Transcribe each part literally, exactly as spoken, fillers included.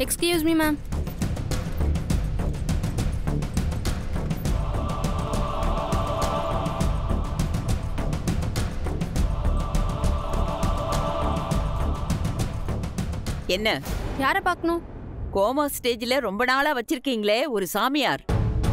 Excuse me ma'am. என்ன? யார பார்க்கணும்? கோமா ஸ்டேஜ்ல ரொம்ப நாளா வச்சிருக்கீங்களே ஒரு சாமியார்.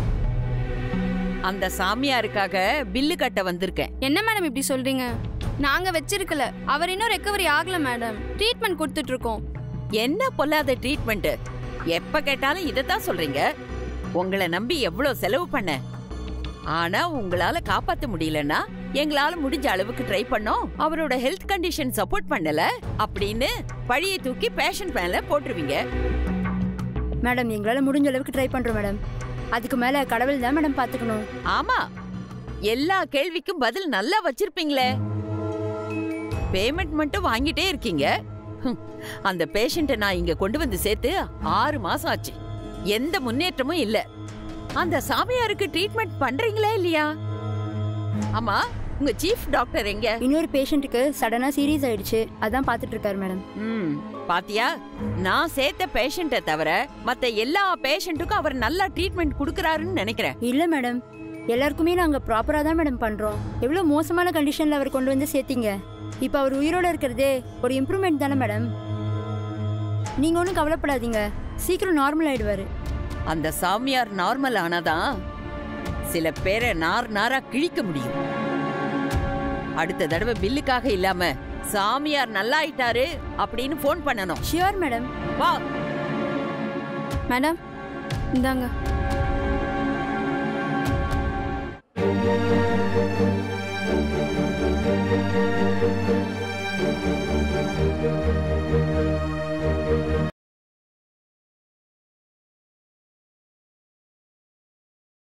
அந்த சாமியாருக்காக பில்லு கட்ட வந்திருக்கேன். என்ன மேடம் இப்படி சொல்றீங்க? நாங்க வச்சிருக்கல. அவர் இன்னும் ரெக்கவரி ஆகல மேடம். ட்ரீட்மெண்ட் கொடுத்துட்டு இருக்கோம். என்ன பொல்லாத ட்ரீட்மெண்ட்? எப்ப கேட்டாலும் இதத்தான் சொல்றீங்க. உங்களை நம்பி எவ்வளவு செலவு பண்ண, ஆனா உங்களால காப்பாத்த முடியலன்னா எங்களால முடிஞ்ச அளவுக்கு ட்ரை பண்ணோம். அவரோட ஹெல்த் கண்டிஷன் சப்போர்ட் பண்ணல அப்படின்னு பழியை தூக்கி பேஷண்ட் மேல போட்டுருவீங்க. மேடம் எங்களால முடிஞ்ச அளவுக்கு ட்ரை பண்றோம் மேடம். அதுக்கு மேல கடவுள் தான் மேடம் பாத்துக்கணும். ஆமா, எல்லா கேள்விக்கும் பதில் நல்லா வச்சிருப்பீங்களே. பேமெண்ட் மட்டும் வாங்கிட்டே இருக்கீங்க. அந்த பேஷண்ட்டை நான் இங்க கொண்டு வந்து சேர்த்து ஆறு மாசம் ஆச்சு. எந்த முன்னேற்றமும் இல்ல. அந்த சாமியாருக்கு ட்ரீட்மெண்ட் பண்றீங்களா இல்லையா? ஆமா, உங்க சீஃப் டாக்டர் எங்க? இன்னொரு பேஷண்ட்டுக்கு சடனா சீரியஸ் ஆயிடுச்சு, அதான் பாத்துட்டு இருக்காரு மேடம். ம், பாத்தியா? நான் சேர்த்த பேஷண்ட்டை தவிர மத்த எல்லா பேஷண்ட்டுக்கும் அவர் நல்லா ட்ரீட்மெண்ட் கொடுக்கறாருன்னு நினைக்கிறேன். இல்ல மேடம், எல்லாருக்குமே நாங்க ப்ராப்பரா தான் மேடம் பண்றோம். எவ்வளவு மோசமான கண்டிஷன்ல அவர் கொண்டு வந்து சேர்த்தீங்க. இப்ப அவர் உயிரோட இருக்கிறதே ஒரு இம்ப்ரூவ்மெண்ட் தானே மேடம். நீங்க ஒன்றும் கவலைப்படாதீங்க, சீக்கிரம் நார்மல் ஆயிடுவாரு. அந்த சாமியார் நார்மல் ஆனாதான் சில பேரை நார் நாரா கிழிக்க முடியும். அடுத்த தடவை பில்லுக்காக இல்லாம சாமியார் நல்லா ஆயிட்டாரு அப்படின்னு போன் பண்ணணும். Sure madam. வா மேடம், இந்தாங்க.